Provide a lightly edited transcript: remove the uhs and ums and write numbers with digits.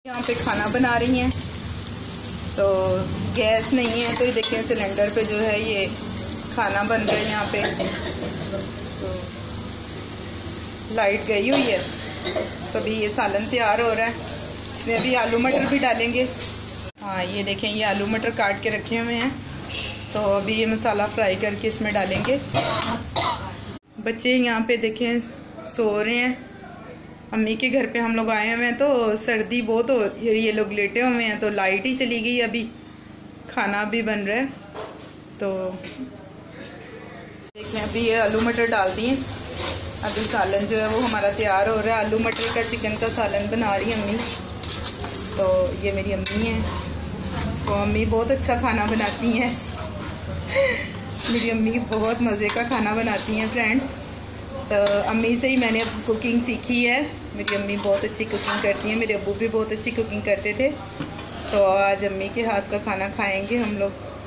यहाँ पे खाना बना रही हैं तो गैस नहीं है, तो ये देखें सिलेंडर पे जो है ये खाना बन रहा है। यहाँ पे तो लाइट गई हुई है, तो अभी ये सालन तैयार हो रहा है। इसमें अभी आलू मटर भी डालेंगे। हाँ, ये देखें ये आलू मटर काट के रखे हुए हैं, तो अभी ये मसाला फ्राई करके इसमें डालेंगे। बच्चे यहाँ पे देखें सो रहे हैं। अम्मी के घर पे हम लोग आए हुए हैं, तो सर्दी बहुत हो रही है, ये लोग लेटे हुए हैं, तो लाइट ही चली गई। अभी खाना भी बन रहा है, तो देखें अभी ये आलू मटर डाल दिए। अभी सालन जो है वो हमारा तैयार हो रहा है। आलू मटर का चिकन का सालन बना रही है अम्मी। तो ये मेरी अम्मी है, तो अम्मी बहुत अच्छा खाना बनाती हैं। मेरी अम्मी बहुत मज़े का खाना बनाती हैं फ्रेंड्स। तो अम्मी से ही मैंने अब कुकिंग सीखी है। मेरी अम्मी बहुत अच्छी कुकिंग करती हैं, मेरे अब्बू भी बहुत अच्छी कुकिंग करते थे। तो आज अम्मी के हाथ का खाना खाएंगे हम लोग।